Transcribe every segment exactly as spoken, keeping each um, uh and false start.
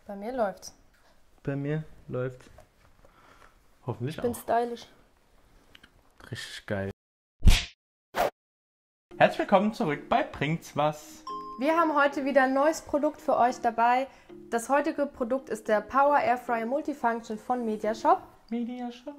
Bei mir läuft's. Bei mir läuft's. Hoffentlich ich bin auch. stylisch. Richtig geil. Herzlich willkommen zurück bei Bringt's was. Wir haben heute wieder ein neues Produkt für euch dabei. Das heutige Produkt ist der Power Airfryer Multifunction von Mediashop. Mediashop.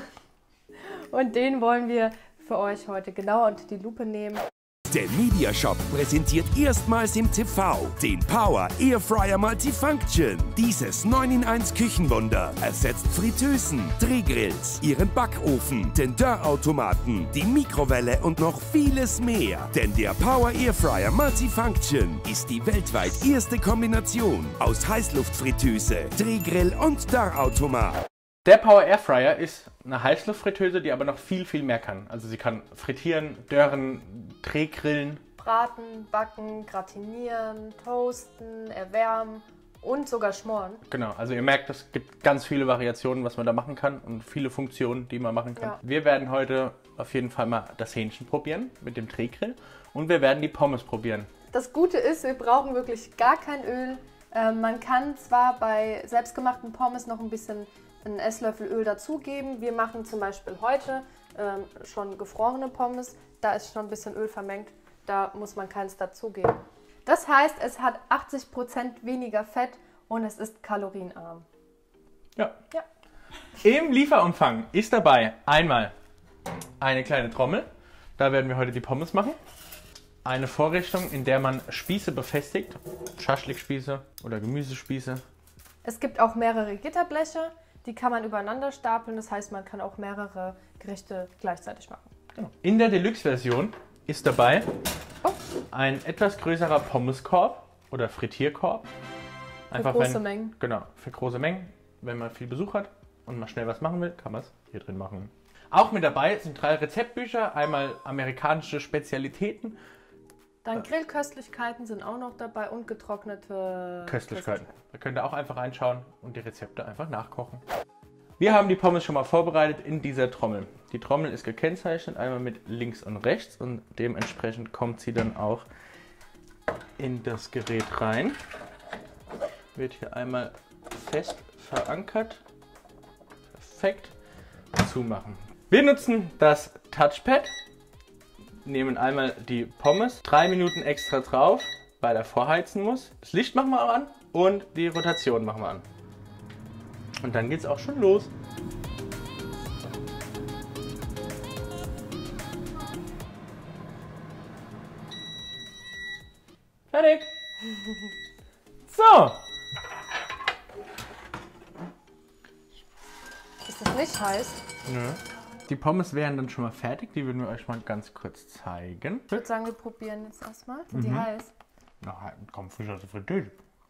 Und den wollen wir für euch heute genauer unter die Lupe nehmen. Der Mediashop präsentiert erstmals im T V den Power Airfryer Multifunction. Dieses neun in eins Küchenwunder ersetzt Fritteusen, Drehgrills, Ihren Backofen, den Dörrautomaten, die Mikrowelle und noch vieles mehr. Denn der Power Airfryer Multifunction ist die weltweit erste Kombination aus Heißluftfritteuse, Drehgrill und Dörrautomat. Der Power Airfryer ist eine Heißluftfritteuse, die aber noch viel, viel mehr kann. Also sie kann frittieren, dörren, Drehgrillen. Braten, backen, gratinieren, toasten, erwärmen und sogar schmoren. Genau, also ihr merkt, es gibt ganz viele Variationen, was man da machen kann und viele Funktionen, die man machen kann. Ja. Wir werden heute auf jeden Fall mal das Hähnchen probieren mit dem Drehgrill und wir werden die Pommes probieren. Das Gute ist, wir brauchen wirklich gar kein Öl. Ähm, man kann zwar bei selbstgemachten Pommes noch ein bisschen einen Esslöffel Öl dazugeben. Wir machen zum Beispiel heute ähm, schon gefrorene Pommes. Da ist schon ein bisschen Öl vermengt. Da muss man keins dazugeben. Das heißt, es hat achtzig Prozent weniger Fett und es ist kalorienarm. Ja. Ja. Im Lieferumfang ist dabei einmal eine kleine Trommel. Da werden wir heute die Pommes machen. Eine Vorrichtung, in der man Spieße befestigt. Schaschlikspieße oder Gemüsespieße. Es gibt auch mehrere Gitterbleche. Die kann man übereinander stapeln, das heißt, man kann auch mehrere Gerichte gleichzeitig machen. Genau. In der Deluxe-Version ist dabei oh. ein etwas größerer Pommeskorb oder Frittierkorb. Einfach für große wenn, Mengen. Genau, für große Mengen. Wenn man viel Besuch hat und mal schnell was machen will, kann man es hier drin machen. Auch mit dabei sind drei Rezeptbücher, einmal amerikanische Spezialitäten. Dann Grillköstlichkeiten sind auch noch dabei und getrocknete Köstlichkeiten. Da könnt ihr auch einfach reinschauen und die Rezepte einfach nachkochen. Wir haben die Pommes schon mal vorbereitet in dieser Trommel. Die Trommel ist gekennzeichnet, einmal mit links und rechts und dementsprechend kommt sie dann auch in das Gerät rein. Wird hier einmal fest verankert. Perfekt. Zumachen. Wir nutzen das Touchpad. Nehmen einmal die Pommes, drei Minuten extra drauf, weil er vorheizen muss. Das Licht machen wir auch an und die Rotation machen wir an. Und dann geht's auch schon los. Fertig. So. Ist das nicht heiß? Nö. Die Pommes wären dann schon mal fertig, die würden wir euch mal ganz kurz zeigen. Ich würde sagen, wir probieren jetzt erstmal. Sind die Mhm. heiß? Na, komm, frisch aus der Fritteuse.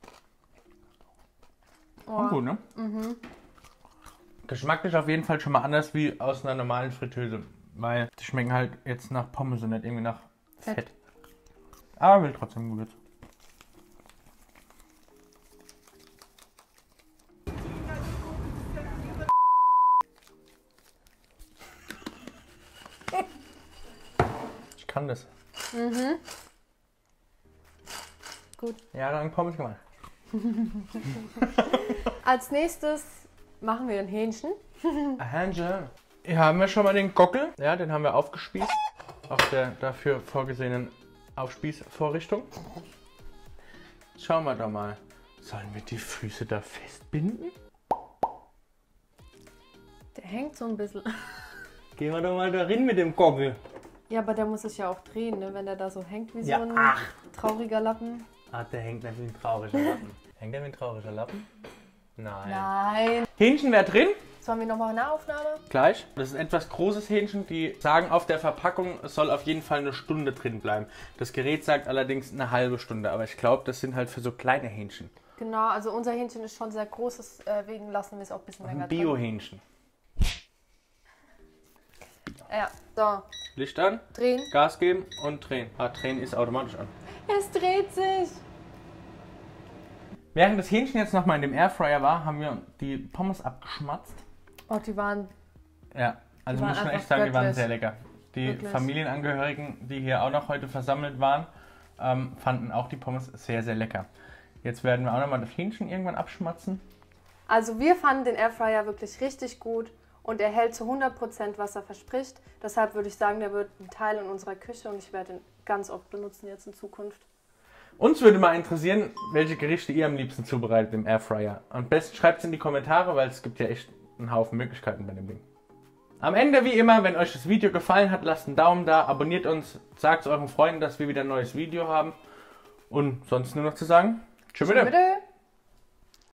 Oh. Gut, ne? Mhm. Geschmacklich auf jeden Fall schon mal anders wie aus einer normalen Fritteuse, weil die schmecken halt jetzt nach Pommes und nicht irgendwie nach Fett. Fett. Aber will trotzdem gut. Ich kann das. Mhm. Gut. Jahrelang Pommes gemacht. Als nächstes machen wir ein Hähnchen. Hähnchen. Hier haben wir schon mal den Gockel. Ja, den haben wir aufgespießt. Auf der dafür vorgesehenen Aufspießvorrichtung. Schauen wir doch mal. Sollen wir die Füße da festbinden? Der hängt so ein bisschen. Gehen wir doch mal darin mit dem Gockel. Ja, aber der muss sich ja auch drehen, ne? Wenn der da so hängt wie Ja, so ein ach. trauriger Lappen. Ah, der hängt nicht wie ein trauriger Lappen. Hängt der wie ein trauriger Lappen? Nein. Nein. Hähnchen wäre drin. Sollen wir nochmal eine Aufnahme? Gleich. Das ist ein etwas großes Hähnchen. Die sagen auf der Verpackung, es soll auf jeden Fall eine Stunde drin bleiben. Das Gerät sagt allerdings eine halbe Stunde. Aber ich glaube, das sind halt für so kleine Hähnchen. Genau, also unser Hähnchen ist schon sehr groß, deswegen lassen wir es auch ein bisschen länger Ein drin. Bio-Hähnchen. Ja, so. Licht an, Drehen. Gas geben und drehen. Ah, drehen ist automatisch an. Es dreht sich. Während das Hähnchen jetzt nochmal in dem Airfryer war, haben wir die Pommes abgeschmatzt. Oh, die waren... Ja, also Die muss waren man echt einfach sagen, die waren göttlich. sehr lecker. Die Wirklich. Familienangehörigen, die hier auch noch heute versammelt waren, ähm, fanden auch die Pommes sehr, sehr lecker. Jetzt werden wir auch nochmal das Hähnchen irgendwann abschmatzen. Also wir fanden den Airfryer wirklich richtig gut und er hält zu hundert Prozent, was er verspricht. Deshalb würde ich sagen, der wird ein Teil in unserer Küche und ich werde ihn ganz oft benutzen jetzt in Zukunft. Uns würde mal interessieren, welche Gerichte ihr am liebsten zubereitet im Airfryer. Am besten schreibt es in die Kommentare, weil es gibt ja echt einen Haufen Möglichkeiten bei dem Ding. Am Ende wie immer, wenn euch das Video gefallen hat, lasst einen Daumen da, abonniert uns, sagt euren Freunden, dass wir wieder ein neues Video haben. Und sonst nur noch zu sagen, tschüss. Tschüss.